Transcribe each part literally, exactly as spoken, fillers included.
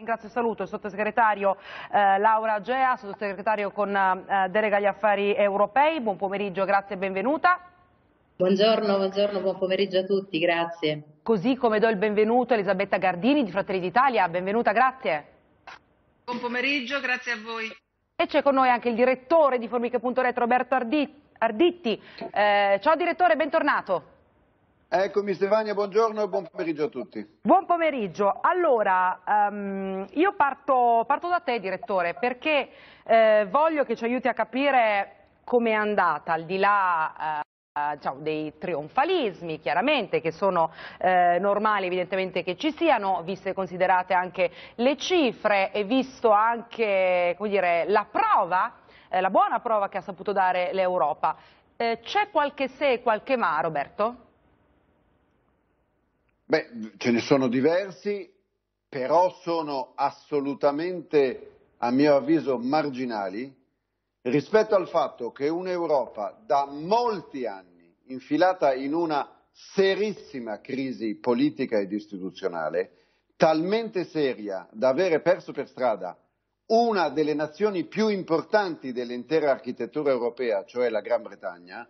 Ringrazio e saluto il sottosegretario eh, Laura Agea, sottosegretario con eh, delega agli affari europei. Buon pomeriggio, grazie e benvenuta. Buongiorno, buongiorno, buon pomeriggio a tutti, grazie. Così come do il benvenuto a Elisabetta Gardini di Fratelli d'Italia. Benvenuta, grazie. Buon pomeriggio, grazie a voi. E c'è con noi anche il direttore di Formiche punto net, Roberto Arditti. Eh, ciao direttore, bentornato. Eccomi Stefania, buongiorno e buon pomeriggio a tutti. Buon pomeriggio. Allora, um, io parto, parto da te direttore, perché eh, voglio che ci aiuti a capire come è andata, al di là eh, diciamo, dei trionfalismi, chiaramente, che sono eh, normali evidentemente che ci siano, viste e considerate anche le cifre e visto anche, come dire, la prova, eh, la buona prova che ha saputo dare l'Europa. Eh, c'è qualche se e qualche ma, Roberto? Beh, ce ne sono diversi, però sono assolutamente, a mio avviso, marginali rispetto al fatto che un'Europa da molti anni infilata in una serissima crisi politica ed istituzionale, talmente seria da avere perso per strada una delle nazioni più importanti dell'intera architettura europea, cioè la Gran Bretagna,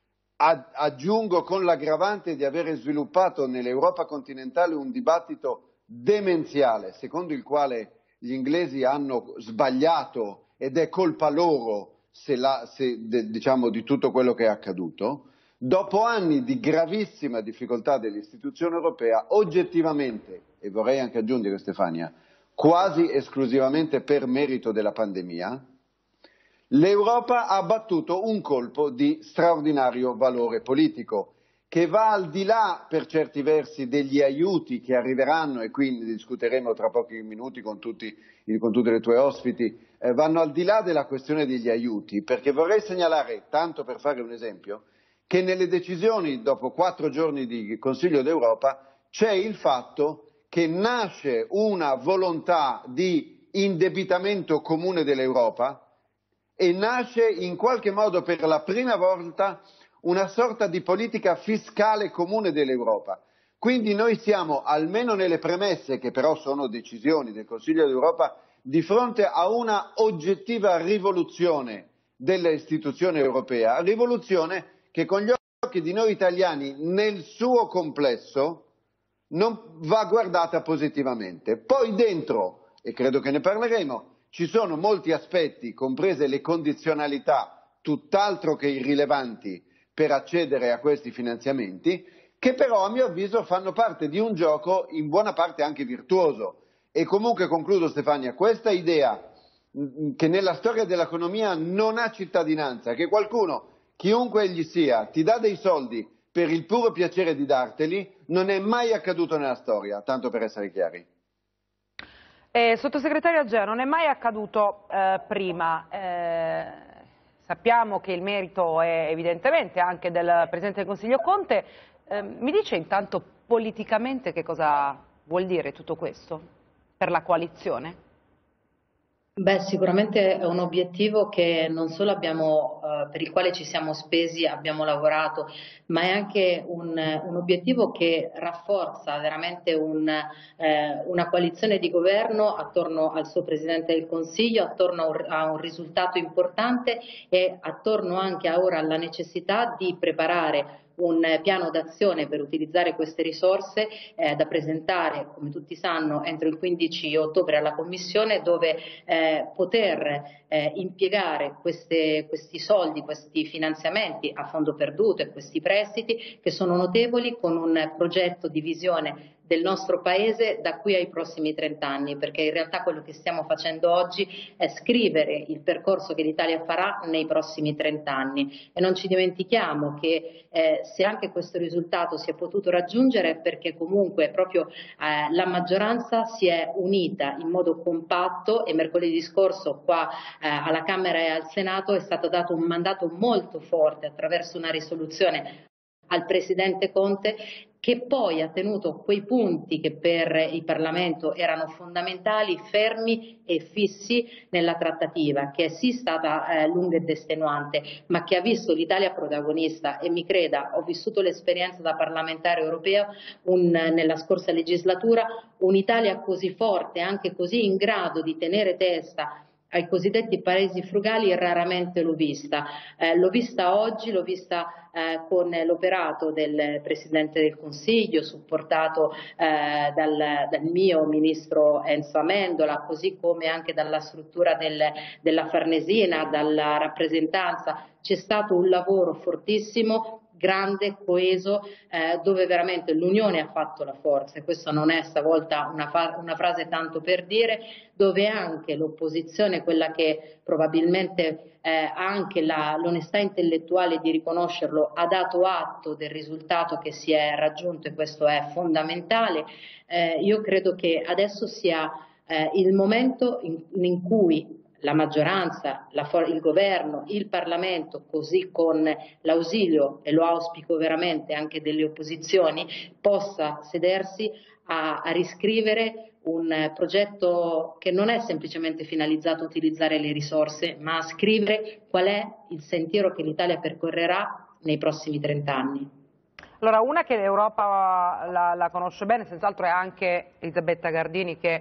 aggiungo con l'aggravante di avere sviluppato nell'Europa continentale un dibattito demenziale, secondo il quale gli inglesi hanno sbagliato ed è colpa loro se la, se, de, diciamo, di tutto quello che è accaduto, dopo anni di gravissima difficoltà dell'istituzione europea, oggettivamente, e vorrei anche aggiungere Stefania, quasi esclusivamente per merito della pandemia, l'Europa ha battuto un colpo di straordinario valore politico, che va al di là, per certi versi, degli aiuti che arriveranno, e qui ne discuteremo tra pochi minuti con, tutti, con tutte le tue ospiti, eh, vanno al di là della questione degli aiuti, perché vorrei segnalare, tanto per fare un esempio, che nelle decisioni, dopo quattro giorni di Consiglio d'Europa, c'è il fatto che nasce una volontà di indebitamento comune dell'Europa, e nasce in qualche modo per la prima volta una sorta di politica fiscale comune dell'Europa. Quindi noi siamo, almeno nelle premesse, che però sono decisioni del Consiglio d'Europa, di fronte a una oggettiva rivoluzione delle istituzioni europee, rivoluzione che con gli occhi di noi italiani nel suo complesso non va guardata positivamente. Poi dentro, e credo che ne parleremo, ci sono molti aspetti, comprese le condizionalità, tutt'altro che irrilevanti per accedere a questi finanziamenti, che però a mio avviso fanno parte di un gioco in buona parte anche virtuoso. E comunque concludo Stefania, questa idea che nella storia dell'economia non ha cittadinanza, che qualcuno, chiunque egli sia, ti dà dei soldi per il puro piacere di darteli, non è mai accaduto nella storia, tanto per essere chiari. Eh, sottosegretario Agea, non è mai accaduto eh, prima, eh, sappiamo che il merito è evidentemente anche del Presidente del Consiglio Conte, eh, mi dice intanto politicamente che cosa vuol dire tutto questo per la coalizione? Beh, sicuramente è un obiettivo che non solo abbiamo, eh, per il quale ci siamo spesi, abbiamo lavorato, ma è anche un, un obiettivo che rafforza veramente un, eh, una coalizione di governo attorno al suo Presidente del Consiglio, attorno a un, a un risultato importante e attorno anche a ora alla necessità di preparare un piano d'azione per utilizzare queste risorse eh, da presentare, come tutti sanno, entro il quindici ottobre alla Commissione, dove eh, poter eh, impiegare queste, questi soldi, questi finanziamenti a fondo perduto e questi prestiti che sono notevoli, con un progetto di visione del nostro Paese da qui ai prossimi trent'anni, perché in realtà quello che stiamo facendo oggi è scrivere il percorso che l'Italia farà nei prossimi trent'anni e non ci dimentichiamo che eh, se anche questo risultato si è potuto raggiungere è perché comunque proprio eh, la maggioranza si è unita in modo compatto e mercoledì scorso qua eh, alla Camera e al Senato è stato dato un mandato molto forte attraverso una risoluzione al Presidente Conte, che poi ha tenuto quei punti che per il Parlamento erano fondamentali, fermi e fissi nella trattativa, che è sì stata eh, lunga ed estenuante, ma che ha visto l'Italia protagonista. E mi creda, ho vissuto l'esperienza da parlamentare europeo un, nella scorsa legislatura, un'Italia così forte, anche così in grado di tenere testa ai cosiddetti paesi frugali raramente l'ho vista. Eh, l'ho vista oggi, l'ho vista eh, con l'operato del Presidente del Consiglio, supportato eh, dal, dal mio Ministro Enzo Amendola, così come anche dalla struttura del, della Farnesina, dalla rappresentanza. C'è stato un lavoro fortissimo, grande, coeso, eh, dove veramente l'unione ha fatto la forza, e questa non è stavolta una, una frase tanto per dire, dove anche l'opposizione, quella che probabilmente eh, ha anche l'onestà intellettuale di riconoscerlo, ha dato atto del risultato che si è raggiunto, e questo è fondamentale. Eh, io credo che adesso sia eh, il momento in, in cui la maggioranza, la il governo, il Parlamento, così con l'ausilio, e lo auspico veramente anche delle opposizioni, possa sedersi a, a riscrivere un progetto che non è semplicemente finalizzato a utilizzare le risorse, ma a scrivere qual è il sentiero che l'Italia percorrerà nei prossimi trent'anni. Allora, una che l'Europa la, la conosce bene, senz'altro è anche Elisabetta Gardini, che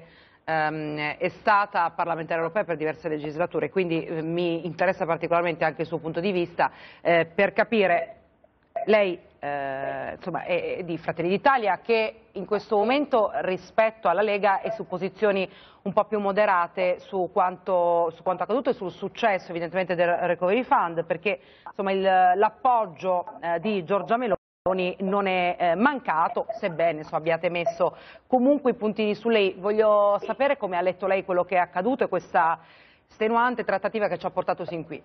è stata parlamentare europea per diverse legislature, quindi eh, mi interessa particolarmente anche il suo punto di vista eh, per capire, lei eh, insomma, è, è di Fratelli d'Italia, che in questo momento rispetto alla Lega è su posizioni un po' più moderate su quanto, su quanto accaduto e sul successo evidentemente del Recovery Fund, perché l'appoggio eh, di Giorgia Meloni non è eh, mancato, sebbene so, abbiate messo comunque i puntini su lei. Voglio sapere come ha letto lei quello che è accaduto e questa stenuante trattativa che ci ha portato sin qui.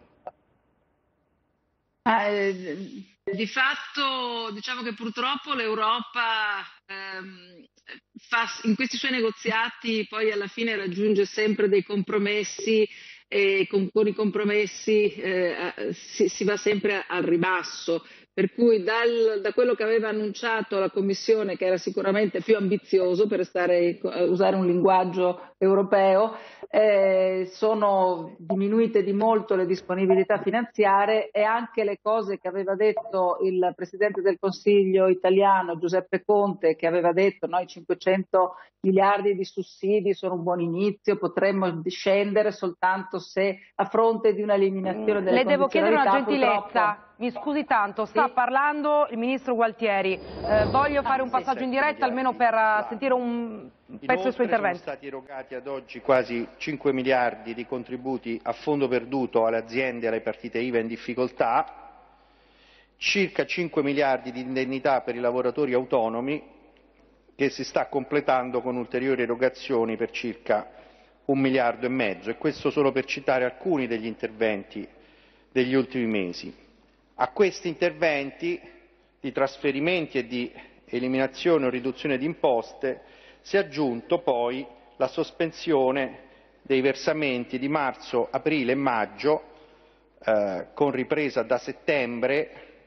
Eh, di fatto diciamo che purtroppo l'Europa ehm, fa, in questi suoi negoziati poi alla fine raggiunge sempre dei compromessi, e con, con i compromessi eh, si, si va sempre al ribasso. Per cui dal, da quello che aveva annunciato la Commissione, che era sicuramente più ambizioso, per stare, usare un linguaggio europeo, eh, sono diminuite di molto le disponibilità finanziarie, e anche le cose che aveva detto il Presidente del Consiglio italiano Giuseppe Conte, che aveva detto noi cinquecento miliardi di sussidi sono un buon inizio, potremmo scendere soltanto se a fronte di un'eliminazione delle Le devo chiedere una gentilezza. purtroppo... Mi scusi tanto, sta sì. parlando il Ministro Gualtieri. Eh, voglio fare un passaggio in diretta almeno per uh, sentire un pezzo del suo intervento. Sono stati erogati ad oggi quasi cinque miliardi di contributi a fondo perduto alle aziende e alle partite I V A in difficoltà, circa cinque miliardi di indennità per i lavoratori autonomi, che si sta completando con ulteriori erogazioni per circa un miliardo e mezzo, e questo solo per citare alcuni degli interventi degli ultimi mesi. A questi interventi di trasferimenti e di eliminazione o riduzione di imposte si è aggiunto poi la sospensione dei versamenti di marzo, aprile e maggio, eh, con ripresa da settembre,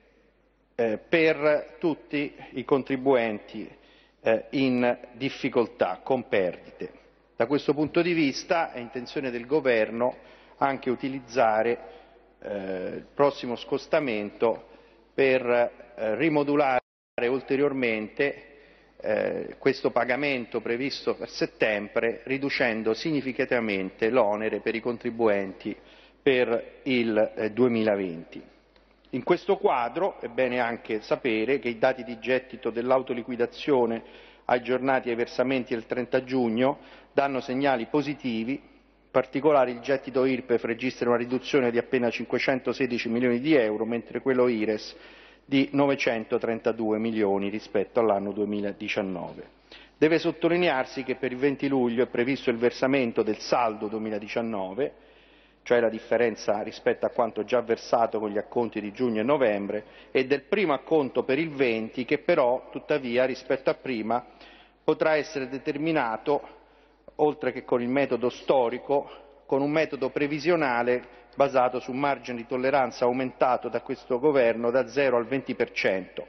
eh, per tutti i contribuenti eh, in difficoltà con perdite. Da questo punto di vista è intenzione del Governo anche utilizzare il prossimo scostamento per eh, rimodulare ulteriormente eh, questo pagamento previsto per settembre, riducendo significativamente l'onere per i contribuenti per il eh, duemilaventi. In questo quadro è bene anche sapere che i dati di gettito dell'autoliquidazione aggiornati ai versamenti del trenta giugno danno segnali positivi. In particolare il gettito I R P E F registra una riduzione di appena cinquecentosedici milioni di euro, mentre quello I R E S di novecentotrentadue milioni rispetto all'anno duemiladiciannove. Deve sottolinearsi che per il venti luglio è previsto il versamento del saldo duemiladiciannove, cioè la differenza rispetto a quanto già versato con gli acconti di giugno e novembre, e del primo acconto per il venti, che però tuttavia rispetto a prima potrà essere determinato, oltre che con il metodo storico, con un metodo previsionale basato su un margine di tolleranza aumentato da questo governo da zero al venti per cento.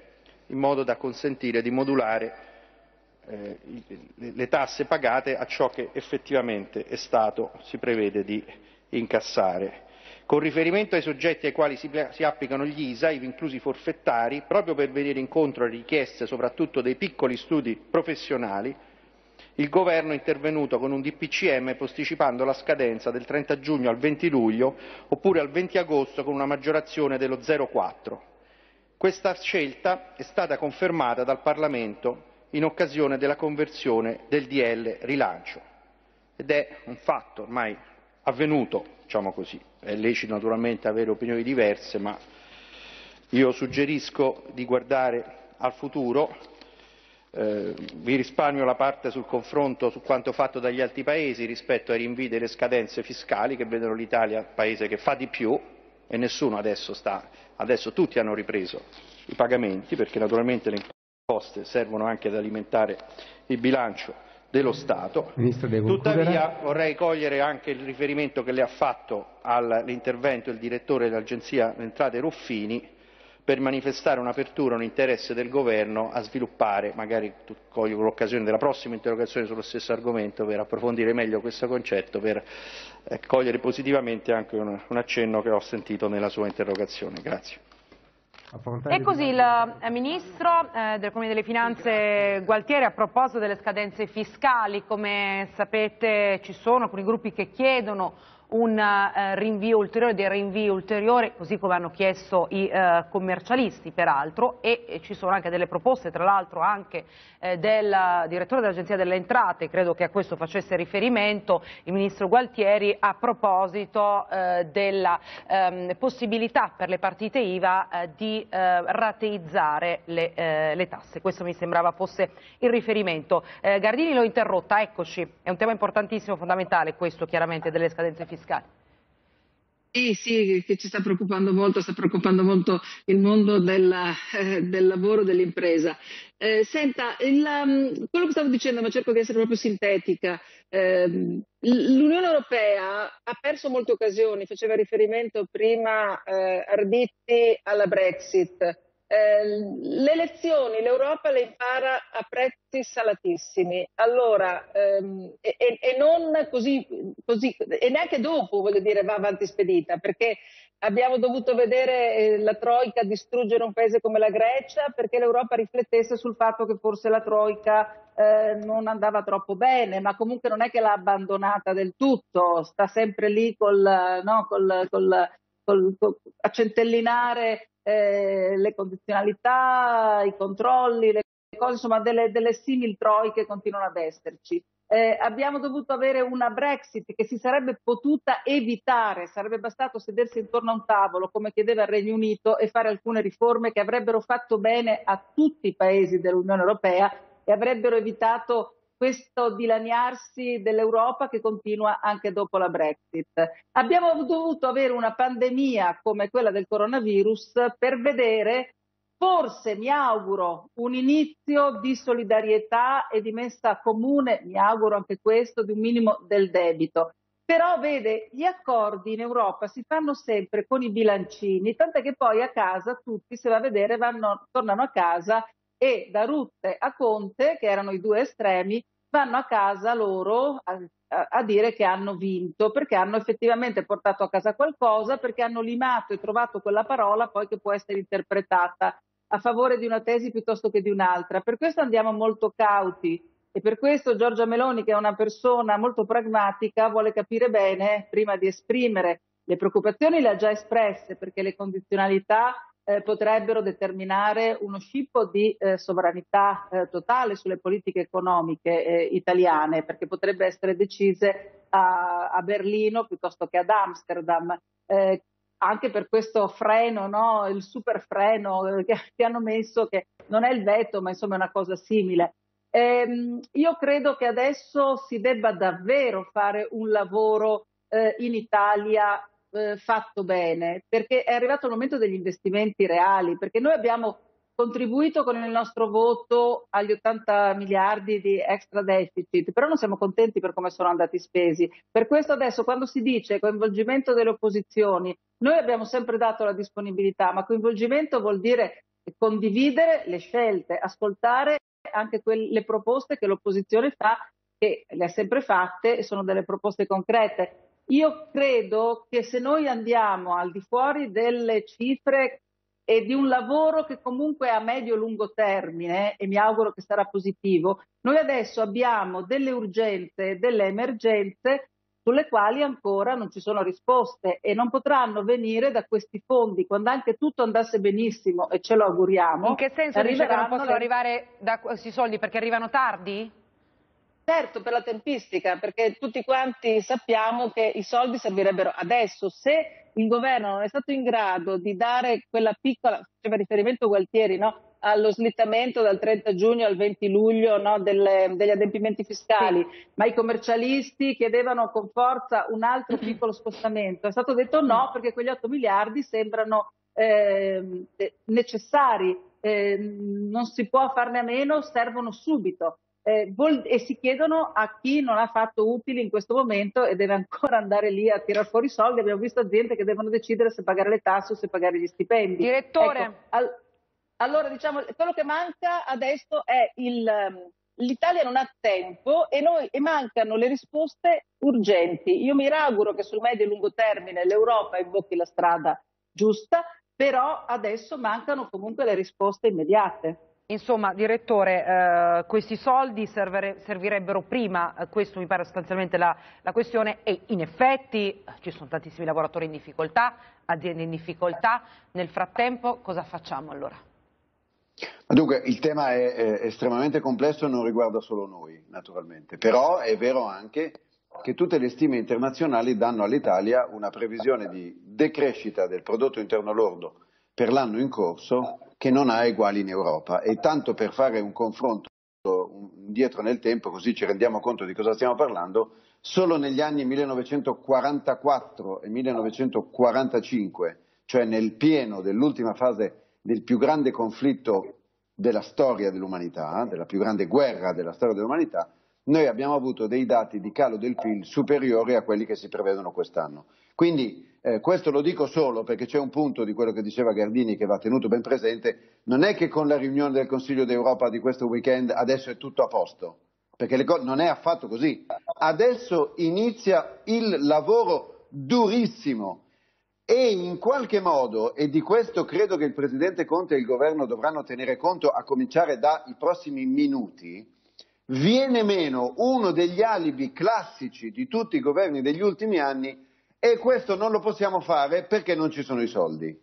in modo da consentire di modulare eh, le tasse pagate a ciò che effettivamente è stato, si prevede di incassare. Con riferimento ai soggetti ai quali si, si applicano gli I S A, ivi inclusi i forfettari, proprio per venire incontro alle richieste soprattutto dei piccoli studi professionali, il Governo è intervenuto con un D P C M posticipando la scadenza del trenta giugno al venti luglio oppure al venti agosto con una maggiorazione dello zero virgola quattro. Questa scelta è stata confermata dal Parlamento in occasione della conversione del D L rilancio ed è un fatto ormai avvenuto, diciamo così. È lecito naturalmente avere opinioni diverse, ma io suggerisco di guardare al futuro. Eh, vi risparmio la parte sul confronto su quanto fatto dagli altri paesi rispetto ai rinvii delle scadenze fiscali che vedono l'Italia paese che fa di più e nessuno adesso sta, adesso tutti hanno ripreso i pagamenti perché naturalmente le imposte servono anche ad alimentare il bilancio dello Stato. Tuttavia vorrei cogliere anche il riferimento che le ha fatto all'intervento il direttore dell'Agenzia delle Entrate Ruffini per manifestare un'apertura, un interesse del Governo a sviluppare, magari colgo l'occasione della prossima interrogazione sullo stesso argomento per approfondire meglio questo concetto, per eh, cogliere positivamente anche un, un accenno che ho sentito nella sua interrogazione. Grazie. E così il Ministro eh, dell'Economia e delle Finanze Gualtieri, a proposito delle scadenze fiscali, come sapete ci sono alcuni gruppi che chiedono un eh, rinvio ulteriore, dei rinvii ulteriori, così come hanno chiesto i eh, commercialisti peraltro, e, e ci sono anche delle proposte, tra l'altro anche eh, del direttore dell'Agenzia delle Entrate, credo che a questo facesse riferimento il Ministro Gualtieri, a proposito eh, della ehm, possibilità per le partite I V A eh, di eh, rateizzare le, eh, le tasse. Questo mi sembrava fosse il riferimento. Eh, Gardini l'ho interrotta, eccoci, è un tema importantissimo, fondamentale questo chiaramente delle scadenze fiscali. Sì, sì, che ci sta preoccupando molto, sta preoccupando molto il mondo della, eh, del lavoro, dell'impresa. Eh, senta, il, um, quello che stavo dicendo, ma cerco di essere proprio sintetica, eh, l'Unione Europea ha perso molte occasioni, faceva riferimento prima eh, Arditi alla Brexit. Eh, le elezioni l'Europa le impara a prezzi salatissimi, allora ehm, e, e non così, così e neanche dopo, voglio dire, va avanti spedita, perché abbiamo dovuto vedere eh, la Troica distruggere un paese come la Grecia perché l'Europa riflettesse sul fatto che forse la Troica eh, non andava troppo bene, ma comunque non è che l'ha abbandonata del tutto, sta sempre lì col, no, col, col, col, col a centellinare Eh, le condizionalità, i controlli, le cose, insomma delle, delle simil troiche continuano ad esserci. Eh, abbiamo dovuto avere una Brexit che si sarebbe potuta evitare, sarebbe bastato sedersi intorno a un tavolo come chiedeva il Regno Unito e fare alcune riforme che avrebbero fatto bene a tutti i paesi dell'Unione Europea e avrebbero evitato questo dilaniarsi dell'Europa che continua anche dopo la Brexit. Abbiamo dovuto avere una pandemia come quella del coronavirus per vedere, forse mi auguro, un inizio di solidarietà e di messa comune, mi auguro anche questo, di un minimo del debito. Però vede, gli accordi in Europa si fanno sempre con i bilancini, tant'è che poi a casa tutti, se va a vedere, vanno, tornano a casa e da Rutte a Conte, che erano i due estremi, vanno a casa loro a, a, a dire che hanno vinto, perché hanno effettivamente portato a casa qualcosa, perché hanno limato e trovato quella parola poi che può essere interpretata a favore di una tesi piuttosto che di un'altra. Per questo andiamo molto cauti e per questo Giorgia Meloni, che è una persona molto pragmatica, vuole capire bene, prima di esprimere le preoccupazioni, le ha già espresse, perché le condizionalità Eh, potrebbero determinare uno scippo di eh, sovranità eh, totale sulle politiche economiche eh, italiane, perché potrebbe essere decise a, a Berlino piuttosto che ad Amsterdam, eh, anche per questo freno, no? Il super freno che, che hanno messo, che non è il veto, ma insomma è una cosa simile. Ehm, io credo che adesso si debba davvero fare un lavoro eh, in Italia fatto bene, perché è arrivato il momento degli investimenti reali, perché noi abbiamo contribuito con il nostro voto agli ottanta miliardi di extra deficit, però non siamo contenti per come sono andati spesi. Per questo adesso quando si dice coinvolgimento delle opposizioni, noi abbiamo sempre dato la disponibilità, ma coinvolgimento vuol dire condividere le scelte, ascoltare anche quelle proposte che l'opposizione fa, che le ha sempre fatte e sono delle proposte concrete. Io credo che se noi andiamo al di fuori delle cifre e di un lavoro che comunque è a medio-lungo termine, e mi auguro che sarà positivo, noi adesso abbiamo delle urgenze, delle emergenze sulle quali ancora non ci sono risposte e non potranno venire da questi fondi, quando anche tutto andasse benissimo, e ce lo auguriamo. In che senso dice che non possono le... arrivare da questi soldi perché arrivano tardi? Certo, per la tempistica, perché tutti quanti sappiamo che i soldi servirebbero adesso. Se il governo non è stato in grado di dare quella piccola, faceva riferimento Gualtieri, no? Allo slittamento dal trenta giugno al venti luglio, no? Delle, degli adempimenti fiscali, sì. Ma i commercialisti chiedevano con forza un altro piccolo spostamento. È stato detto no, perché quegli otto miliardi sembrano eh, necessari, eh, non si può farne a meno, servono subito. Eh, e si chiedono a chi non ha fatto utili in questo momento e deve ancora andare lì a tirar fuori soldi. Abbiamo visto aziende che devono decidere se pagare le tasse o se pagare gli stipendi. Direttore. Ecco, al, allora diciamo, quello che manca adesso è il... L'Italia non ha tempo e, noi, e mancano le risposte urgenti. Io mi auguro che sul medio e lungo termine l'Europa imbocchi la strada giusta, però adesso mancano comunque le risposte immediate. Insomma, direttore, eh, questi soldi servere, servirebbero prima, eh, questo mi pare sostanzialmente la, la questione, e in effetti ci sono tantissimi lavoratori in difficoltà, aziende in difficoltà. Nel frattempo cosa facciamo allora? Dunque, il tema è, è estremamente complesso e non riguarda solo noi, naturalmente, però è vero anche che tutte le stime internazionali danno all'Italia una previsione di decrescita del prodotto interno lordo per l'anno in corso che non ha eguali in Europa, e tanto per fare un confronto indietro nel tempo, così ci rendiamo conto di cosa stiamo parlando, solo negli anni millenovecentoquarantaquattro e millenovecentoquarantacinque, cioè nel pieno dell'ultima fase del più grande conflitto della storia dell'umanità, della più grande guerra della storia dell'umanità, noi abbiamo avuto dei dati di calo del P I L superiori a quelli che si prevedono quest'anno. Quindi eh, questo lo dico solo perché c'è un punto di quello che diceva Gardini che va tenuto ben presente: non è che con la riunione del Consiglio d'Europa di questo weekend adesso è tutto a posto, perché le cose non è affatto così. Adesso inizia il lavoro durissimo e in qualche modo, e di questo credo che il Presidente Conte e il Governo dovranno tenere conto a cominciare dai prossimi minuti, viene meno uno degli alibi classici di tutti i governi degli ultimi anni, e questo non lo possiamo fare perché non ci sono i soldi.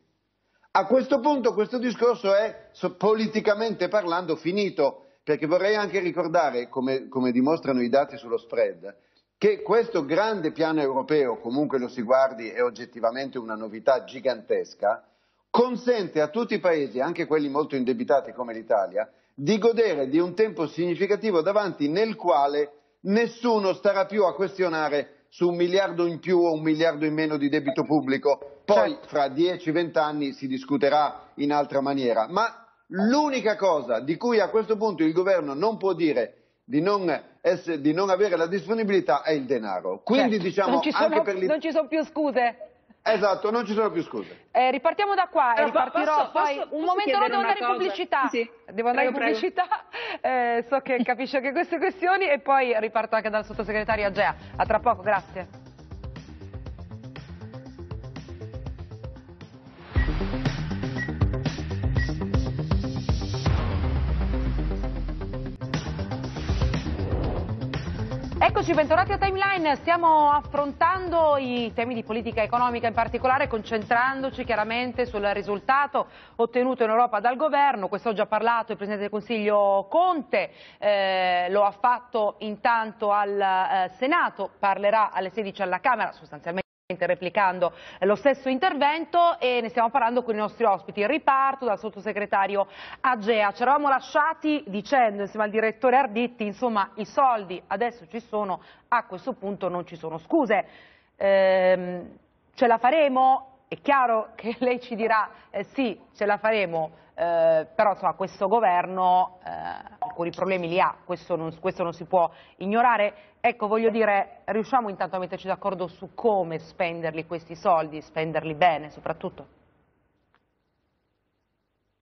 A questo punto questo discorso è, politicamente parlando, finito, perché vorrei anche ricordare, come, come dimostrano i dati sullo spread, che questo grande piano europeo, comunque lo si guardi, è oggettivamente una novità gigantesca, consente a tutti i paesi, anche quelli molto indebitati come l'Italia, di godere di un tempo significativo davanti nel quale nessuno starà più a questionare su un miliardo in più o un miliardo in meno di debito pubblico, poi certo, fra dieci venti anni si discuterà in altra maniera, ma l'unica cosa di cui a questo punto il governo non può dire di non, essere, di non avere la disponibilità è il denaro. Quindi certo, diciamo non ci sono, anche per non ci sono più scuse. Esatto, non ci sono più scuse. Eh, ripartiamo da qua e ripartirò posso, poi. posso, un posso momento, no, devo andare cosa? in pubblicità. Sì, devo andare prego, in pubblicità, eh, so che capisce anche queste questioni, e poi riparto anche dal sottosegretario Agea. A tra poco, grazie. Eccoci, bentornati a Timeline. Stiamo affrontando i temi di politica economica, in particolare concentrandoci chiaramente sul risultato ottenuto in Europa dal governo. Quest'oggi ha parlato il Presidente del Consiglio Conte, eh, lo ha fatto intanto al eh, Senato, parlerà alle sedici alla Camera, sostanzialmente replicando lo stesso intervento, e ne stiamo parlando con i nostri ospiti. Riparto dal sottosegretario Agea. Ci eravamo lasciati dicendo insieme al direttore Arditti, insomma, i soldi adesso ci sono, a questo punto non ci sono scuse. Ehm, ce la faremo? È chiaro che lei ci dirà eh, sì, ce la faremo, eh, però insomma, questo governo eh, alcuni problemi li ha, questo non, questo non si può ignorare. Ecco, voglio dire, riusciamo intanto a metterci d'accordo su come spenderli questi soldi, spenderli bene soprattutto?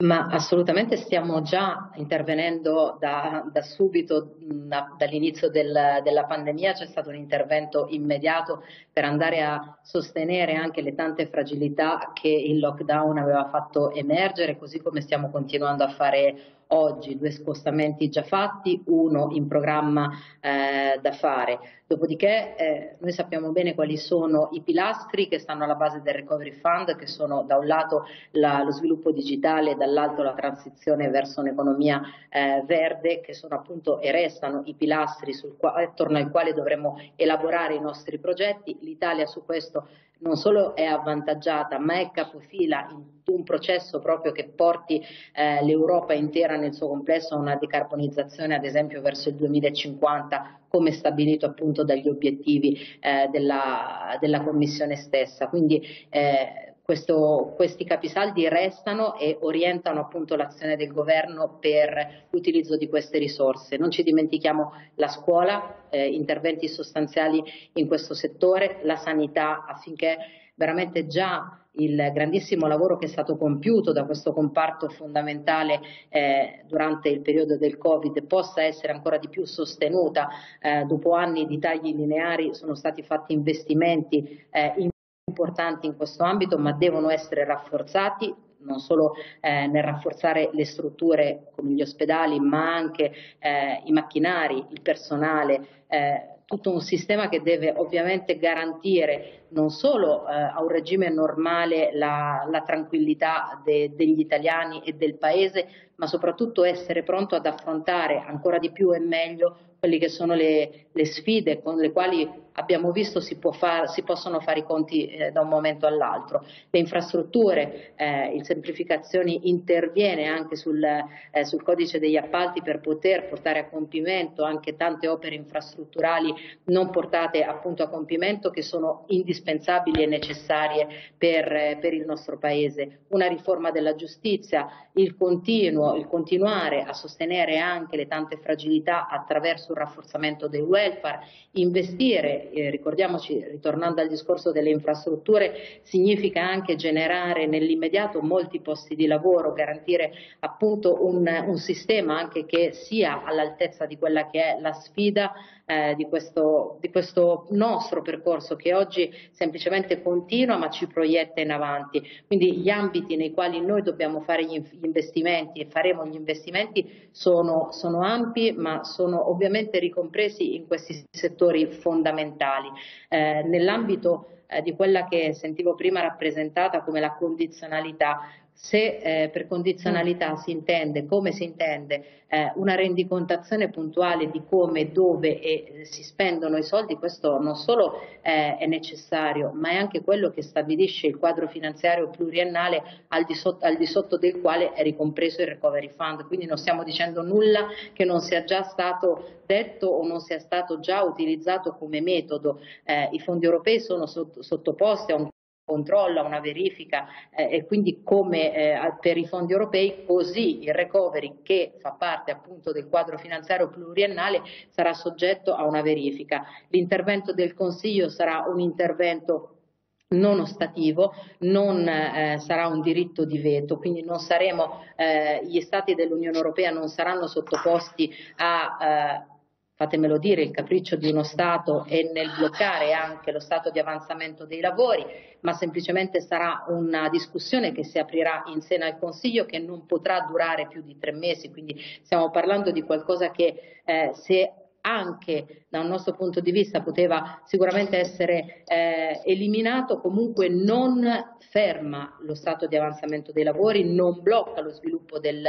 Ma assolutamente stiamo già intervenendo da, da subito, da, dall'inizio del, della pandemia c'è stato un intervento immediato per andare a sostenere anche le tante fragilità che il lockdown aveva fatto emergere, così come stiamo continuando a fare oggi, due scostamenti già fatti, uno in programma eh, da fare. Dopodiché eh, noi sappiamo bene quali sono i pilastri che stanno alla base del Recovery Fund, che sono da un lato la, lo sviluppo digitale e dall'altro la transizione verso un'economia eh, verde, che sono appunto e restano i pilastri sul qua, attorno ai quali dovremo elaborare i nostri progetti. L'Italia su questo non solo è avvantaggiata, ma è capofila in un processo proprio che porti eh, l'Europa intera nel suo complesso a una decarbonizzazione, ad esempio verso il duemilacinquanta, come stabilito appunto dagli obiettivi eh, della, della Commissione stessa. Quindi eh, questo, questi capisaldi restano e orientano appunto l'azione del governo per l'utilizzo di queste risorse. Non ci dimentichiamo la scuola, eh, interventi sostanziali in questo settore, la sanità, affinché veramente già il grandissimo lavoro che è stato compiuto da questo comparto fondamentale eh, durante il periodo del Covid possa essere ancora di più sostenuta. Eh, dopo anni di tagli lineari sono stati fatti investimenti eh, importanti in questo ambito, ma devono essere rafforzati, non solo eh, nel rafforzare le strutture come gli ospedali, ma anche eh, i macchinari, il personale, eh, tutto un sistema che deve ovviamente garantire non solo eh, a un regime normale la, la tranquillità de, degli italiani e del Paese, ma soprattutto essere pronto ad affrontare ancora di più e meglio quelle che sono le, le sfide con le quali abbiamo visto si, può far, si possono fare i conti eh, da un momento all'altro. Le infrastrutture, eh, il semplificazioni interviene anche sul, eh, sul codice degli appalti per poter portare a compimento anche tante opere infrastrutturali non portate appunto a compimento che sono indispensabili e necessarie per, eh, per il nostro Paese. Una riforma della giustizia, il continuo, il continuare a sostenere anche le tante fragilità attraverso il rafforzamento del welfare, investire, eh, ricordiamoci, ritornando al discorso delle infrastrutture, significa anche generare nell'immediato molti posti di lavoro, garantire appunto un, un sistema anche che sia all'altezza di quella che è la sfida eh, di, questo, di questo nostro percorso che oggi semplicemente continua ma ci proietta in avanti. Quindi gli ambiti nei quali noi dobbiamo fare gli investimenti e faremo gli investimenti sono, sono ampi, ma sono ovviamente ricompresi in questi settori fondamentali. Eh, nell'ambito eh, di quella che sentivo prima rappresentata come la condizionalità, se eh, per condizionalità si intende, come si intende, eh, una rendicontazione puntuale di come, dove e, si spendono i soldi, questo non solo eh, è necessario, ma è anche quello che stabilisce il quadro finanziario pluriennale al di, sotto, al di sotto del quale è ricompreso il Recovery Fund. Quindi non stiamo dicendo nulla che non sia già stato detto o non sia stato già utilizzato come metodo. Eh, I fondi europei sono sotto, sottoposti a un controllo, a una verifica eh, e quindi come eh, per i fondi europei così il recovery, che fa parte appunto del quadro finanziario pluriennale, sarà soggetto a una verifica. L'intervento del Consiglio sarà un intervento non ostativo, non eh, sarà un diritto di veto, quindi non saremo, eh, gli Stati dell'Unione Europea non saranno sottoposti a eh, fatemelo dire, il capriccio di uno Stato e nel bloccare anche lo stato di avanzamento dei lavori, ma semplicemente sarà una discussione che si aprirà in seno al Consiglio, che non potrà durare più di tre mesi, quindi stiamo parlando di qualcosa che eh, se anche da un nostro punto di vista poteva sicuramente essere eh, eliminato, comunque non ferma lo stato di avanzamento dei lavori, non blocca lo sviluppo del,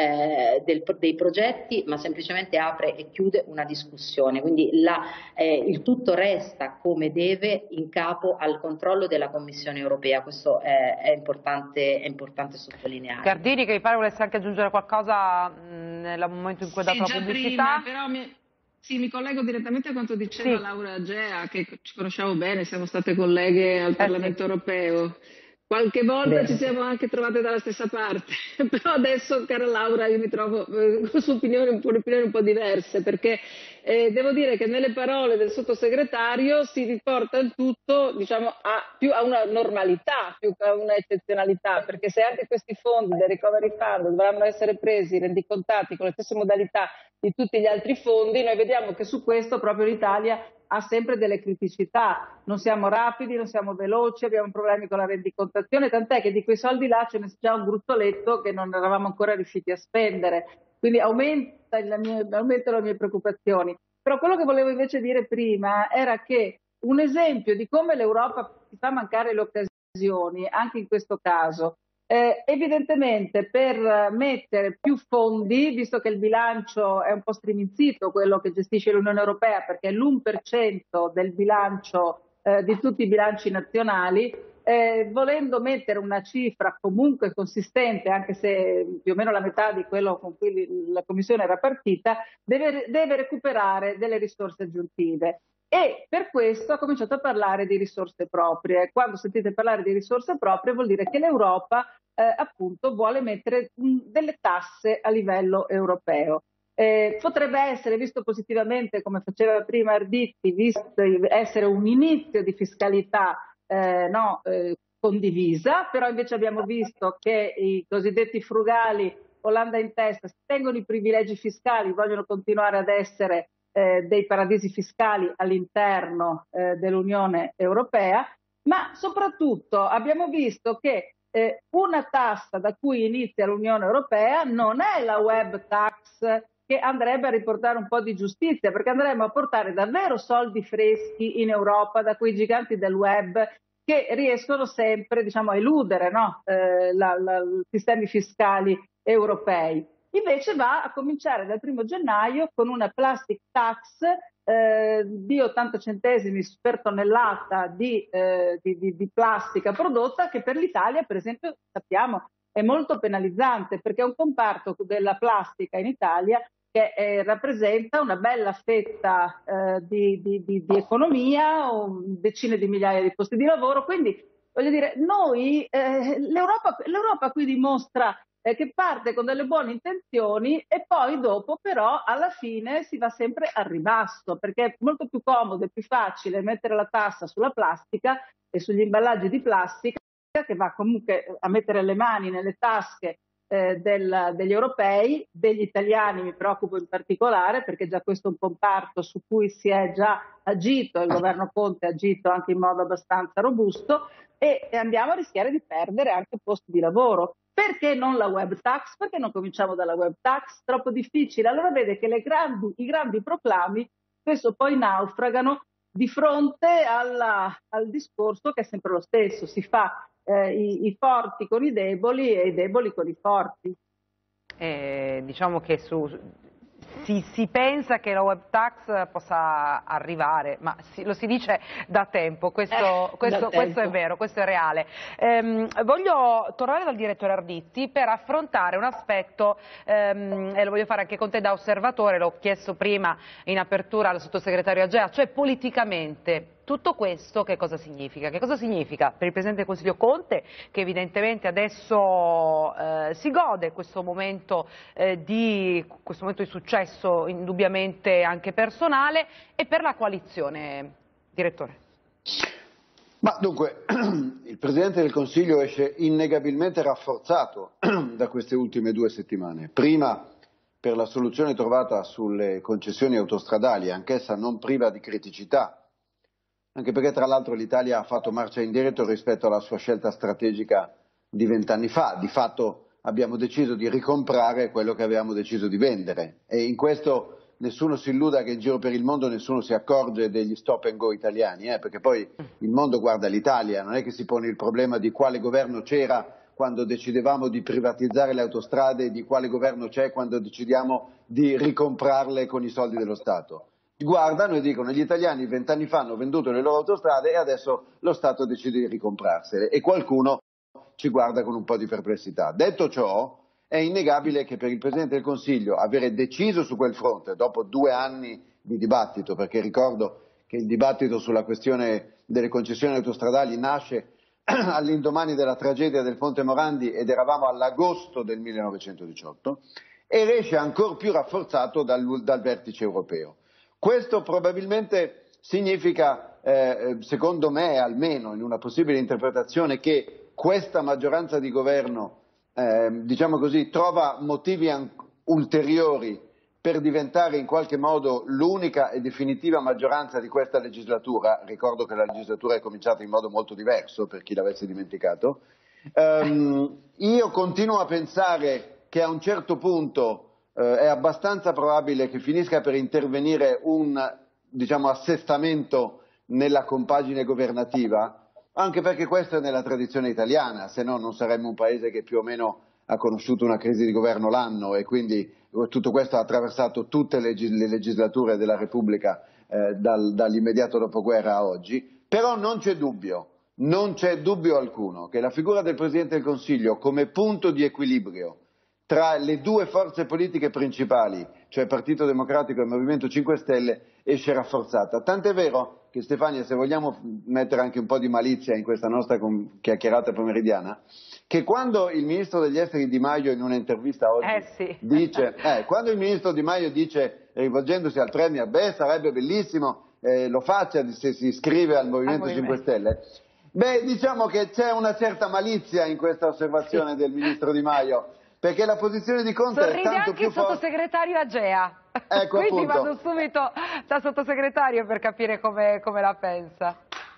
eh, del, dei progetti, ma semplicemente apre e chiude una discussione. Quindi la, eh, il tutto resta come deve in capo al controllo della Commissione europea, questo è, è, importante, è importante sottolineare. Gardini, che mi pare volesse anche aggiungere qualcosa mh, nel momento in cui ha dato sì, la pubblicità. Prima, però mi... Sì, mi collego direttamente a quanto diceva sì. Laura Agea, che ci conosciamo bene, siamo state colleghe al eh Parlamento sì. europeo. Qualche volta Bene. ci siamo anche trovate dalla stessa parte, però adesso, cara Laura, io mi trovo eh, su opinioni, opinioni un po' diverse, perché E devo dire che nelle parole del sottosegretario si riporta il tutto, diciamo, a, più a una normalità, più che a una eccezionalità, perché se anche questi fondi del Recovery Fund dovranno essere presi, rendicontati con le stesse modalità di tutti gli altri fondi, noi vediamo che su questo proprio l'Italia ha sempre delle criticità, non siamo rapidi, non siamo veloci, abbiamo problemi con la rendicontazione, tant'è che di quei soldi là ce n'è già un gruzzoletto che non eravamo ancora riusciti a spendere, quindi aumenta la mia, aumentano le mie preoccupazioni. Però quello che volevo invece dire prima era che un esempio di come l'Europa si fa mancare le occasioni, anche in questo caso, Eh, evidentemente per mettere più fondi, visto che il bilancio è un po' striminzito, quello che gestisce l'Unione Europea, perché è l'uno per cento del bilancio eh, di tutti i bilanci nazionali, eh, volendo mettere una cifra comunque consistente, anche se più o meno la metà di quello con cui la Commissione era partita, deve, deve recuperare delle risorse aggiuntive. E per questo ha cominciato a parlare di risorse proprie. Quando sentite parlare di risorse proprie vuol dire che l'Europa eh, appunto vuole mettere mh, delle tasse a livello europeo. Eh, potrebbe essere visto positivamente, come faceva prima Arditi, visto essere un inizio di fiscalità eh, no, eh, condivisa, però invece abbiamo visto che i cosiddetti frugali, Olanda in testa, tengono i privilegi fiscali, vogliono continuare ad essere Eh, dei paradisi fiscali all'interno eh, dell'Unione Europea, ma soprattutto abbiamo visto che eh, una tassa da cui inizia l'Unione Europea non è la web tax, che andrebbe a riportare un po' di giustizia, perché andremo a portare davvero soldi freschi in Europa da quei giganti del web che riescono sempre, diciamo, a eludere, no? eh, la, la, i sistemi fiscali europei. Invece va a cominciare dal primo gennaio con una plastic tax eh, di ottanta centesimi per tonnellata di, eh, di, di, di plastica prodotta, che per l'Italia, per esempio, sappiamo è molto penalizzante, perché è un comparto della plastica in Italia che eh, rappresenta una bella fetta eh, di, di, di, di economia, o decine di migliaia di posti di lavoro. Quindi voglio dire, noi eh, l'Europa, l'Europa qui dimostra che parte con delle buone intenzioni e poi dopo però alla fine si va sempre al ribasso, perché è molto più comodo e più facile mettere la tassa sulla plastica e sugli imballaggi di plastica, che va comunque a mettere le mani nelle tasche eh, del, degli europei, degli italiani mi preoccupo in particolare, perché già questo è un comparto su cui si è già agito, il governo Conte ha agito anche in modo abbastanza robusto, e andiamo a rischiare di perdere anche posti di lavoro. Perché non la web tax? Perché non cominciamo dalla web tax? Troppo difficile. Allora vede che le grandi, i grandi proclami spesso poi naufragano di fronte alla, al discorso che è sempre lo stesso. Si fa eh, i, i forti con i deboli e i deboli con i forti. Eh, diciamo che su... Si, si pensa che la web tax possa arrivare, ma si, lo si dice da tempo, questo, eh, questo, da questo tempo. è vero, questo è reale. Ehm, voglio tornare dal direttore Arditi per affrontare un aspetto, ehm, e lo voglio fare anche con te da osservatore, l'ho chiesto prima in apertura al sottosegretario Agea, cioè politicamente. Tutto questo che cosa significa? Che cosa significa per il Presidente del Consiglio Conte, che evidentemente adesso eh, si gode questo momento, eh, di, questo momento di successo indubbiamente anche personale, e per la coalizione, direttore? Ma dunque, il Presidente del Consiglio esce innegabilmente rafforzato da queste ultime due settimane. Prima per la soluzione trovata sulle concessioni autostradali, anch'essa non priva di criticità, anche perché tra l'altro l'Italia ha fatto marcia indietro rispetto alla sua scelta strategica di vent'anni fa. Di fatto abbiamo deciso di ricomprare quello che avevamo deciso di vendere, e in questo nessuno si illuda che in giro per il mondo nessuno si accorge degli stop and go italiani, eh, perché poi il mondo guarda l'Italia, non è che si pone il problema di quale governo c'era quando decidevamo di privatizzare le autostrade e di quale governo c'è quando decidiamo di ricomprarle con i soldi dello Stato. Guardano e dicono: gli italiani vent'anni fa hanno venduto le loro autostrade e adesso lo Stato decide di ricomprarsele, e qualcuno ci guarda con un po' di perplessità. Detto ciò, è innegabile che per il Presidente del Consiglio avere deciso su quel fronte dopo due anni di dibattito, perché ricordo che il dibattito sulla questione delle concessioni autostradali nasce all'indomani della tragedia del Ponte Morandi ed eravamo all'agosto del millenovecentodiciotto, e esce ancor più rafforzato dal, dal vertice europeo. Questo probabilmente significa, eh, secondo me almeno, in una possibile interpretazione, che questa maggioranza di governo, eh, diciamo così, trova motivi ulteriori per diventare in qualche modo l'unica e definitiva maggioranza di questa legislatura. Ricordo che la legislatura è cominciata in modo molto diverso, per chi l'avesse dimenticato. Um, io continuo a pensare che a un certo punto eh, è abbastanza probabile che finisca per intervenire un, diciamo, assestamento nella compagine governativa, anche perché questo è nella tradizione italiana, se no non saremmo un paese che più o meno ha conosciuto una crisi di governo l'anno, e quindi tutto questo ha attraversato tutte le legislature della Repubblica eh, dal, dall'immediato dopoguerra a oggi. Però non c'è dubbio, non c'è dubbio alcuno che la figura del Presidente del Consiglio come punto di equilibrio tra le due forze politiche principali, cioè Partito Democratico e Movimento cinque Stelle, esce rafforzata. Tant'è vero che, Stefania, se vogliamo mettere anche un po' di malizia in questa nostra chiacchierata pomeridiana, che quando il ministro degli esteri Di Maio in un'intervista oggi eh sì. dice, eh, quando il ministro Di Maio dice, rivolgendosi al Premier, beh sarebbe bellissimo, eh, lo faccia se si iscrive al Movimento al cinque Stelle, beh diciamo che c'è una certa malizia in questa osservazione sì. del ministro Di Maio, perché la posizione di Conte Sorride è tanto anche più il forte. sottosegretario Agea, ecco, quindi appunto. vado subito dal sottosegretario per capire come, come la pensa.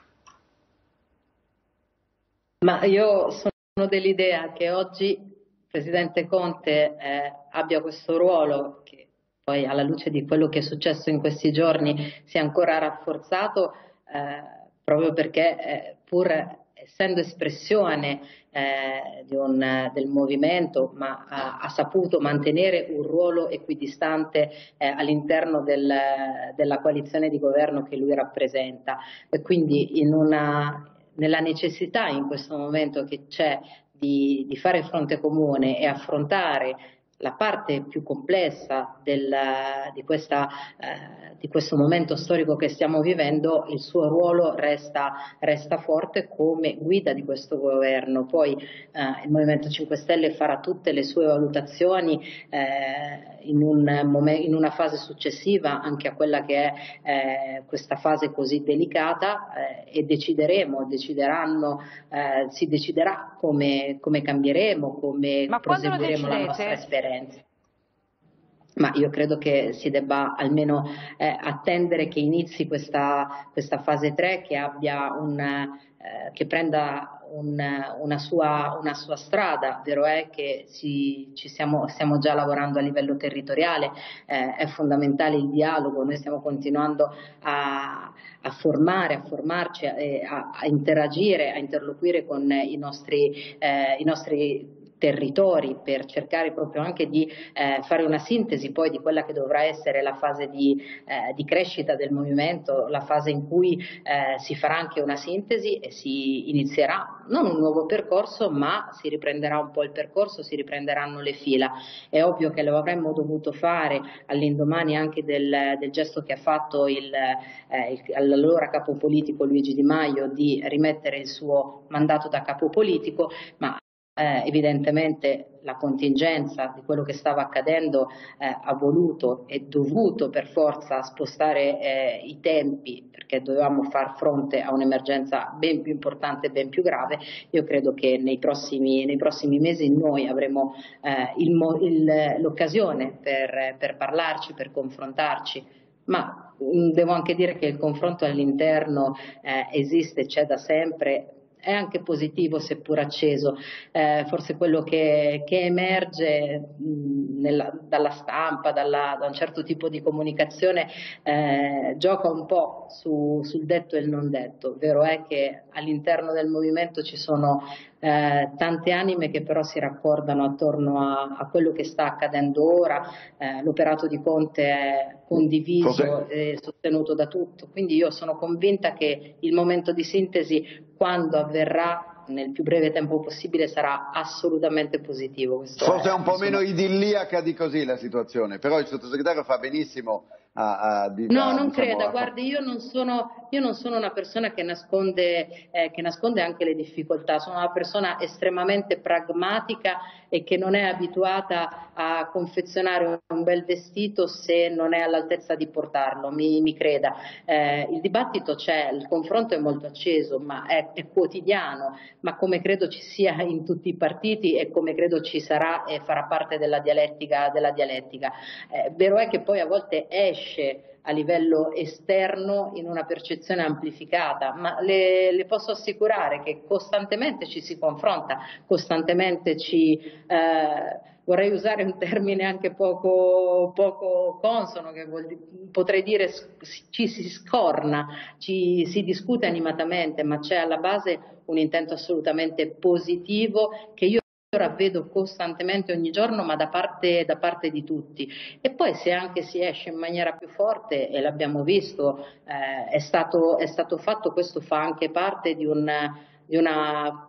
Ma io sono dell'idea che oggi il Presidente Conte eh, abbia questo ruolo, che poi alla luce di quello che è successo in questi giorni si è ancora rafforzato, eh, proprio perché eh, pur essendo espressione eh, di un, del movimento, ma ha, ha saputo mantenere un ruolo equidistante eh, all'interno del, della coalizione di governo che lui rappresenta, e quindi in una nella necessità in questo momento che c'è di, di fare fronte comune e affrontare la parte più complessa del, di, questa, eh, di questo momento storico che stiamo vivendo, il suo ruolo resta, resta forte come guida di questo governo. Poi eh, il Movimento cinque Stelle farà tutte le sue valutazioni eh, in, un momen- in una fase successiva anche a quella che è eh, questa fase così delicata eh, e decideremo, decideranno, eh, si deciderà come, come cambieremo, come Ma proseguiremo la nostra esperienza. Ma io credo che si debba almeno eh, attendere che inizi questa, questa fase tre, che abbia un, eh, che prenda un, una, sua, una sua strada. Vero è che si, ci stiamo, stiamo già lavorando a livello territoriale, eh, è fondamentale il dialogo, noi stiamo continuando a, a formare, a formarci, a, a, a interagire, a interloquire con i nostri, eh, i nostri territori per cercare proprio anche di eh, fare una sintesi poi di quella che dovrà essere la fase di, eh, di crescita del movimento, la fase in cui eh, si farà anche una sintesi e si inizierà non un nuovo percorso, ma si riprenderà un po' il percorso, si riprenderanno le fila. È ovvio che lo avremmo dovuto fare all'indomani anche del, del gesto che ha fatto il, eh, il, all'allora capo politico Luigi Di Maio di rimettere il suo mandato da capo politico, ma Eh, evidentemente la contingenza di quello che stava accadendo eh, ha voluto e dovuto per forza spostare eh, i tempi, perché dovevamo far fronte a un'emergenza ben più importante e ben più grave. Io credo che nei prossimi, nei prossimi mesi noi avremo eh, il, il, l'occasione per, per parlarci, per confrontarci, ma mh, devo anche dire che il confronto all'interno eh, esiste, c'è da sempre. È anche positivo seppur acceso, eh, forse quello che, che emerge mh, nella, dalla stampa, dalla, da un certo tipo di comunicazione eh, gioca un po' su, sul detto e il non detto. Vero è che all'interno del movimento ci sono eh, tante anime che però si raccordano attorno a, a quello che sta accadendo ora, eh, l'operato di Conte è condiviso e sostenuto da tutto, quindi io sono convinta che il momento di sintesi, quando avverrà nel più breve tempo possibile, sarà assolutamente positivo. Questo Forse è un po' insomma... meno idilliaca di così la situazione, però il sottosegretario fa benissimo a, a, di, No, a, non diciamo, creda, a... guardi, io non sono, io non sono una persona che nasconde, eh, che nasconde anche le difficoltà, sono una persona estremamente pragmatica e che non è abituata a confezionare un bel vestito se non è all'altezza di portarlo, mi, mi creda. Eh, il dibattito c'è, il confronto è molto acceso, ma è, è quotidiano, ma come credo ci sia in tutti i partiti e come credo ci sarà e farà parte della dialettica. Della dialettica. Eh, vero è che poi a volte esce a livello esterno in una percezione amplificata, ma le, le posso assicurare che costantemente ci si confronta, costantemente ci, eh, vorrei usare un termine anche poco, poco consono, che vuol, potrei dire ci si scorna, ci si discute animatamente, ma c'è alla base un intento assolutamente positivo che io ravvedo costantemente ogni giorno, ma da parte, da parte di tutti. E poi se anche si esce in maniera più forte, e l'abbiamo visto, eh, è stato, è stato fatto, questo fa anche parte di un, di una,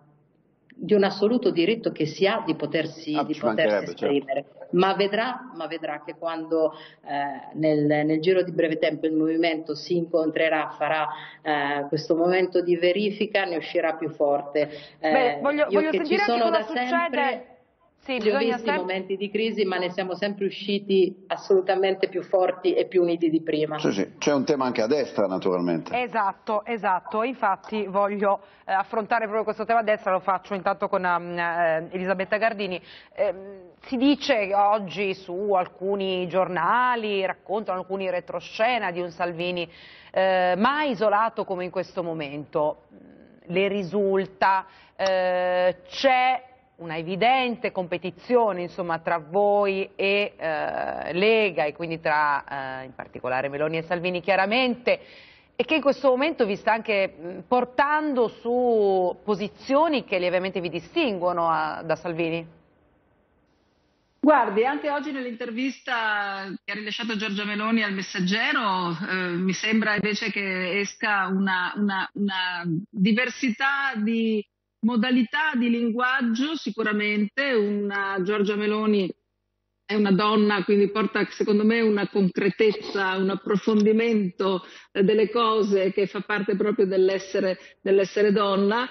di un assoluto diritto che si ha di potersi, Ah, di ci potersi mancherebbe, esprimere. certo. Ma vedrà, ma vedrà che quando eh, nel, nel giro di breve tempo il movimento si incontrerà, farà eh, questo momento di verifica, ne uscirà più forte. Eh, Beh, voglio, io voglio che ci sentire anche sono cosa da succede. sempre, Sì, li ho bisogna visti sempre... momenti di crisi, ma ne siamo sempre usciti assolutamente più forti e più uniti di prima. Sì, sì. C'è un tema anche a destra, naturalmente. Esatto, esatto. Infatti voglio eh, affrontare proprio questo tema a destra, lo faccio intanto con eh, Elisabetta Gardini. Eh, si dice oggi su alcuni giornali, raccontano alcuni retroscena di un Salvini eh, mai isolato come in questo momento. Le risulta, eh, c'è una evidente competizione, insomma, tra voi e eh, Lega, e quindi tra eh, in particolare Meloni e Salvini chiaramente, e che in questo momento vi sta anche mh, portando su posizioni che lievemente vi distinguono a, da Salvini. Guardi, anche oggi nell'intervista che ha rilasciato Giorgia Meloni al Messaggero eh, mi sembra invece che esca una, una, una diversità di modalità di linguaggio. Sicuramente una Giorgia Meloni è una donna, quindi porta secondo me una concretezza, un approfondimento eh, delle cose che fa parte proprio dell'essere, dell'essere donna.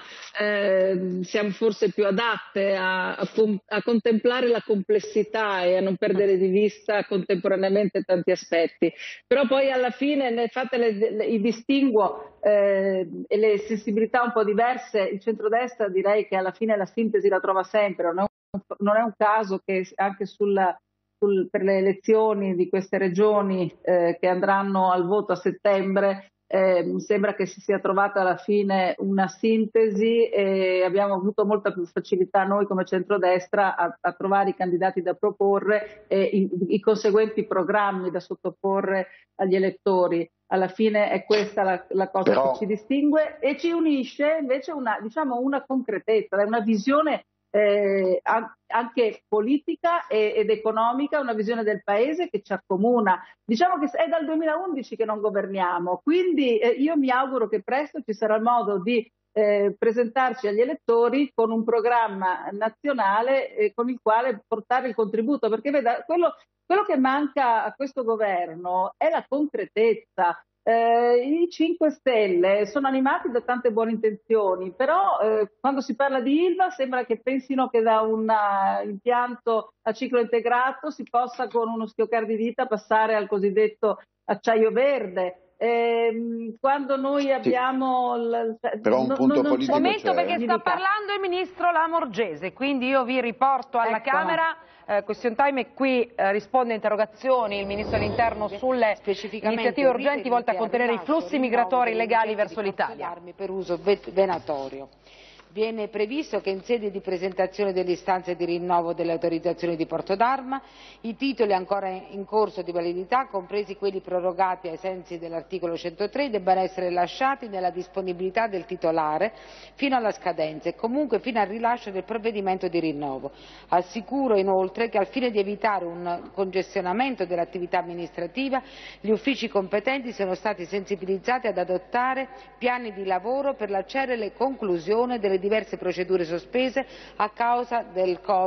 Eh, siamo forse più adatte a, a, a contemplare la complessità e a non perdere di vista contemporaneamente tanti aspetti. Però poi alla fine, fate le, le, i distinguo eh, e le sensibilità un po' diverse, il centrodestra direi che alla fine la sintesi la trova sempre, non è un, non è un caso che anche sulla Sul, per le elezioni di queste regioni eh, che andranno al voto a settembre, eh, mi sembra che si sia trovata alla fine una sintesi e abbiamo avuto molta più facilità noi come centrodestra a, a trovare i candidati da proporre e i, i conseguenti programmi da sottoporre agli elettori. Alla fine è questa la, la cosa Però... che ci distingue e ci unisce invece una, diciamo, una concretezza, una visione Eh, anche politica e, ed economica, una visione del paese che ci accomuna. Diciamo che è dal duemilaundici che non governiamo, quindi eh, io mi auguro che presto ci sarà il modo di eh, presentarci agli elettori con un programma nazionale eh, con il quale portare il contributo, perché veda, quello, quello che manca a questo governo è la concretezza. Eh, I cinque Stelle sono animati da tante buone intenzioni, però eh, quando si parla di Ilva sembra che pensino che da un uh, impianto a ciclo integrato si possa con uno schioccare di dita passare al cosiddetto acciaio verde. Eh, quando noi abbiamo... Sì. L... Però un no, punto no, politico Un momento, perché sta dica. parlando il ministro Lamorgese, quindi io vi riporto alla Eccola. Camera. Eh, question time è qui, eh, risponde a interrogazioni il ministro dell'interno sulle iniziative urgenti volte a contenere i flussi migratori illegali verso l'Italia. Per uso venatorio. Viene previsto che in sede di presentazione delle istanze di rinnovo delle autorizzazioni di porto d'arma, i titoli ancora in corso di validità, compresi quelli prorogati ai sensi dell'articolo centotré, debbano essere lasciati nella disponibilità del titolare fino alla scadenza e comunque fino al rilascio del provvedimento di rinnovo. Assicuro inoltre che al fine di evitare un congestionamento dell'attività amministrativa, gli uffici competenti sono stati sensibilizzati ad adottare piani di lavoro per la celere conclusione delle diverse procedure sospese a causa del Covid.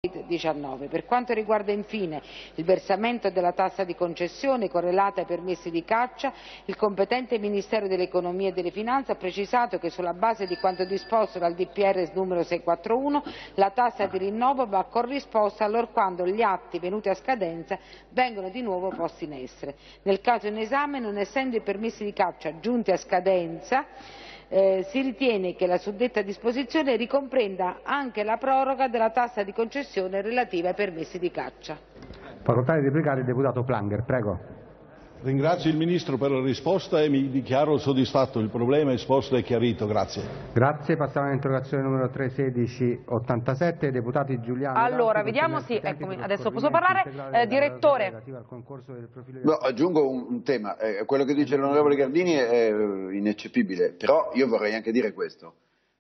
diciannove. Per quanto riguarda infine il versamento della tassa di concessione correlata ai permessi di caccia, il competente Ministero dell'Economia e delle Finanze ha precisato che sulla base di quanto disposto dal D P R numero seicentoquarantuno la tassa di rinnovo va corrisposta allorquando gli atti venuti a scadenza vengono di nuovo posti in essere. Nel caso in esame, non essendo i permessi di caccia giunti a scadenza, Eh, si ritiene che la suddetta disposizione ricomprenda anche la proroga della tassa di concessione relativa ai permessi di caccia. Facoltà di replicare il deputato Planger, prego. Ringrazio il Ministro per la risposta e mi dichiaro soddisfatto. Il problema esposto è chiarito. Grazie. Grazie. Passiamo all'interrogazione numero trecentosedici ottantasette, deputati Giuliano. Allora, vediamo, sì, eccomi, adesso posso parlare. Eh, direttore. No, aggiungo un, un tema. Eh, quello che dice l'onorevole Gardini è eh, ineccepibile, però io vorrei anche dire questo.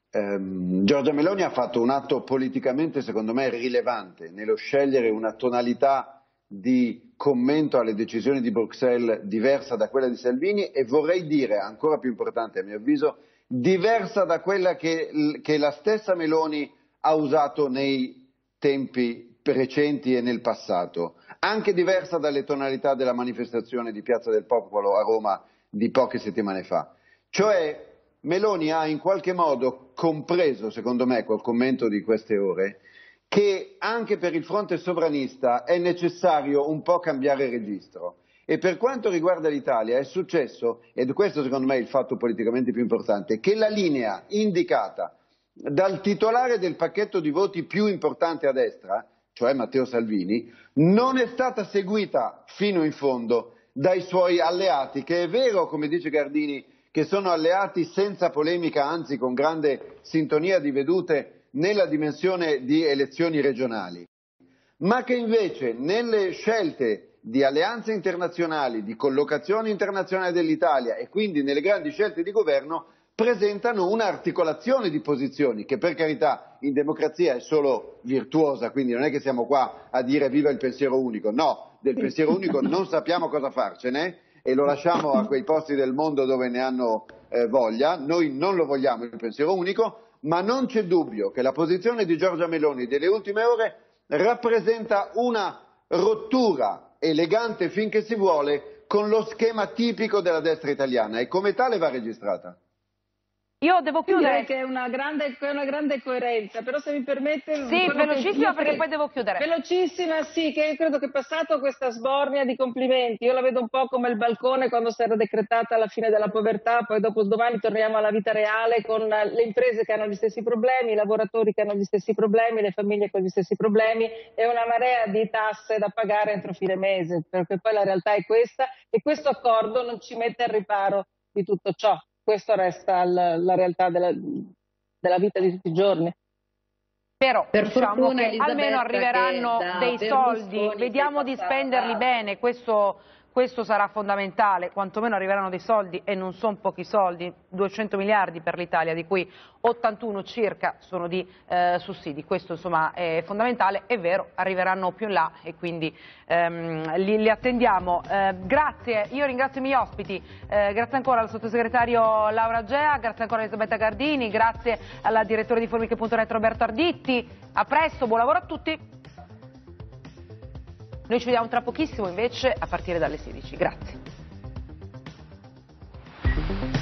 Um, Giorgia Meloni ha fatto un atto politicamente, secondo me, rilevante nello scegliere una tonalità di commento alle decisioni di Bruxelles diversa da quella di Salvini e vorrei dire, ancora più importante a mio avviso, diversa da quella che, che la stessa Meloni ha usato nei tempi recenti e nel passato, anche diversa dalle tonalità della manifestazione di Piazza del Popolo a Roma di poche settimane fa. Cioè Meloni ha in qualche modo compreso, secondo me, col commento di queste ore, che anche per il fronte sovranista è necessario un po' cambiare registro. E per quanto riguarda l'Italia è successo, ed questo secondo me è il fatto politicamente più importante, che la linea indicata dal titolare del pacchetto di voti più importante a destra, cioè Matteo Salvini, non è stata seguita fino in fondo dai suoi alleati, che è vero, come dice Gardini, che sono alleati senza polemica, anzi con grande sintonia di vedute nella dimensione di elezioni regionali, ma che invece nelle scelte di alleanze internazionali, di collocazione internazionale dell'Italia e quindi nelle grandi scelte di governo presentano un'articolazione di posizioni che per carità in democrazia è solo virtuosa, quindi non è che siamo qua a dire viva il pensiero unico, no, del pensiero unico non sappiamo cosa farcene e lo lasciamo a quei posti del mondo dove ne hanno eh, voglia, noi non lo vogliamo il pensiero unico, ma non c'è dubbio che la posizione di Giorgia Meloni delle ultime ore rappresenta una rottura elegante finché si vuole con lo schema tipico della destra italiana e come tale va registrata. Io devo chiudere. Direi che è una grande, è una grande coerenza, però se mi permette... Sì, velocissima perché pre... poi devo chiudere. Velocissima, sì, che io credo che passato questa sbornia di complimenti, io la vedo un po' come il balcone quando si era decretata la fine della povertà, poi dopo domani torniamo alla vita reale con le imprese che hanno gli stessi problemi, i lavoratori che hanno gli stessi problemi, le famiglie con gli stessi problemi e una marea di tasse da pagare entro fine mese, perché poi la realtà è questa e questo accordo non ci mette al riparo di tutto ciò. Questo resta la, la realtà della, della vita di tutti i giorni. Però per diciamo fortuna, che Elisabetta, almeno arriveranno dei soldi, vediamo di spenderli bene, questo, questo sarà fondamentale, quantomeno arriveranno dei soldi e non sono pochi soldi, duecento miliardi per l'Italia, di cui ottantuno circa sono di eh, sussidi, questo insomma è fondamentale, è vero, arriveranno più in là e quindi ehm, li, li attendiamo. Eh, grazie, io ringrazio i miei ospiti, eh, grazie ancora al sottosegretario Laura Agea, grazie ancora a Elisabetta Gardini, grazie alla direttore di Formiche punto net Roberto Arditti, a presto, buon lavoro a tutti. Noi ci vediamo tra pochissimo invece a partire dalle sedici, grazie.